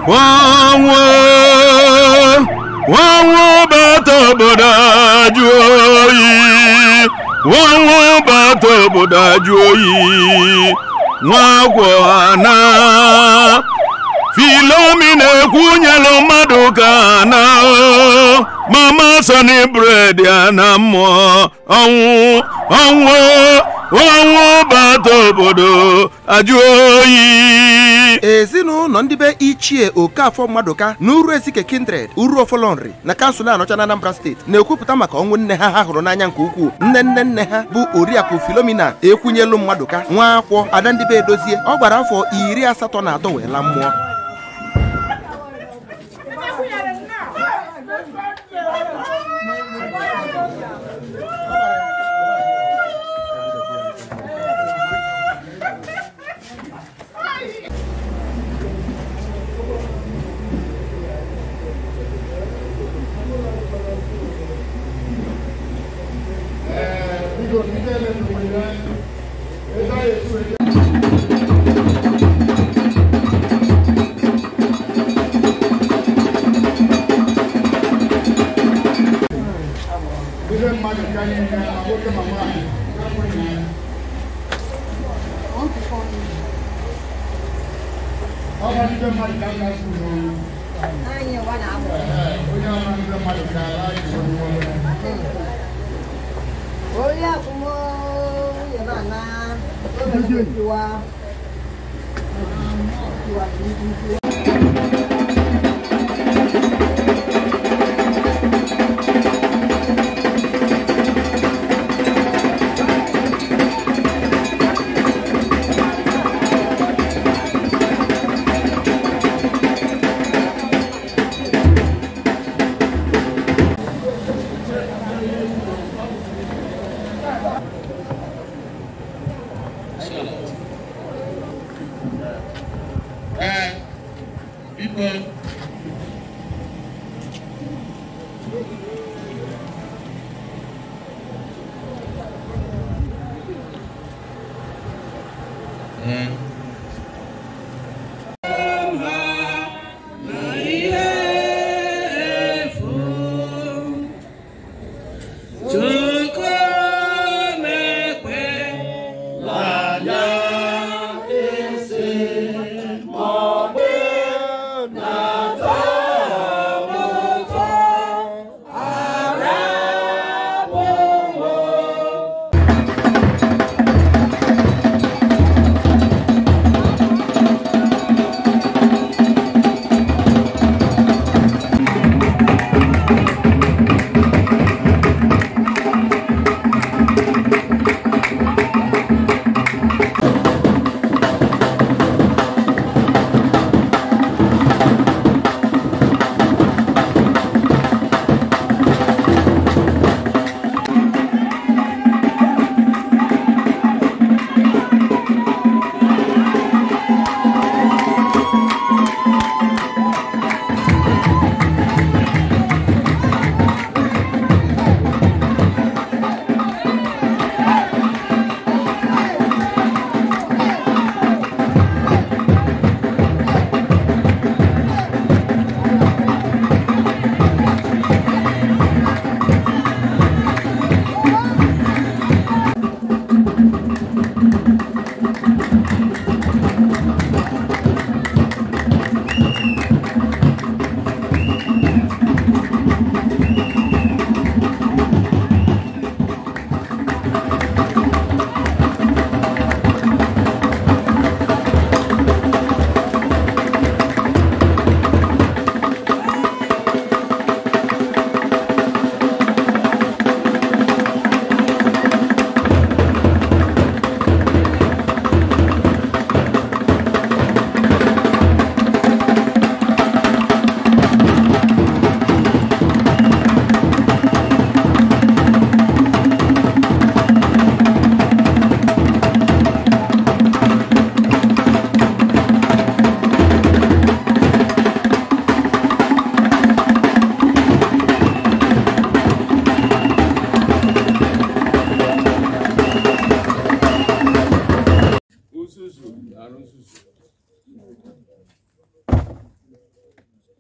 Wanwo bato boda joyi. Wanwo bato boda joyi. Mwagwana Philomina EkWUNYELU MADUKA na Mama Sunny bread Anambra. Wanwo bato bodo ajoyi. Ezinu no ndibe ichie Okafọ Maduka n'uru Ezike Kindred uru Ofolonri na kansụl Anaocha na Anambra steeti na-ekwupụta maka ọnwụ nne ha hụrụ n'anya nke ukwuu. Nne ha bụ Oriakụ Philomina EkWUNYELU Maduka nwa akwọ ada ndibe edozie. Ọ gbara afọ 83 wee la mmụọ.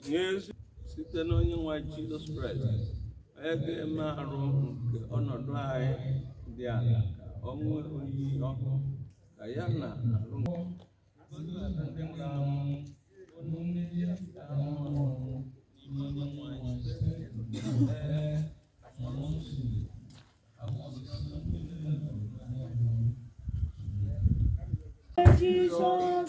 n'ezu site n'onye nwe Jizọs Kraịst onye ga-eme arụ nke ọnọdụ anyị dị ala ka ọ nwee oyiyi ọhụụ ka ya na arụ Jesus,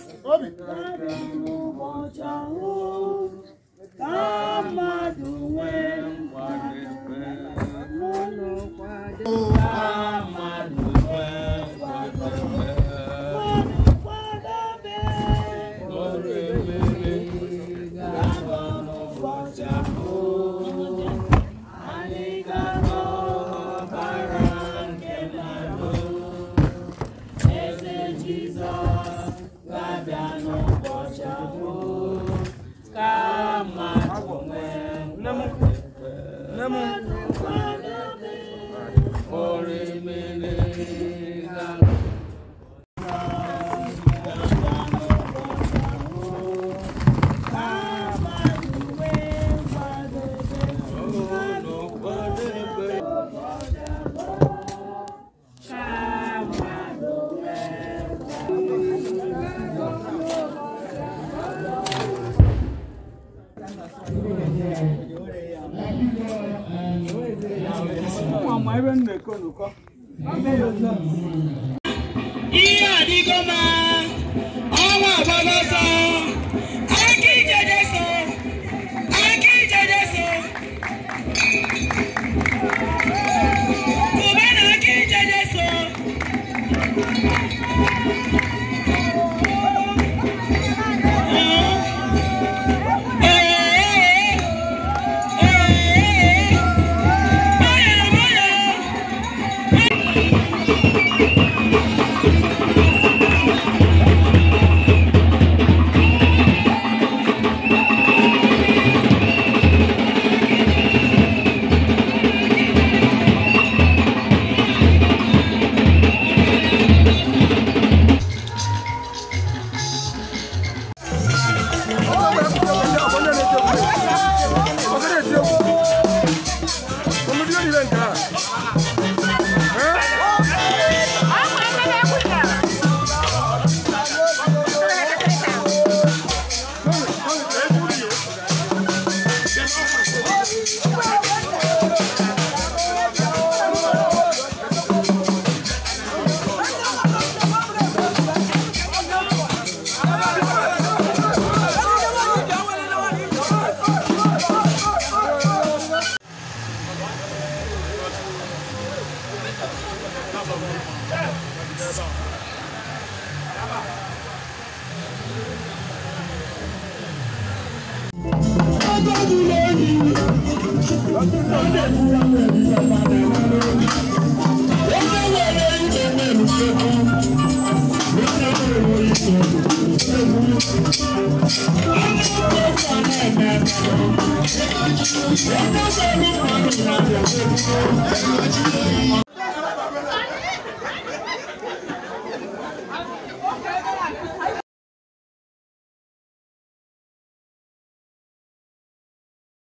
I'm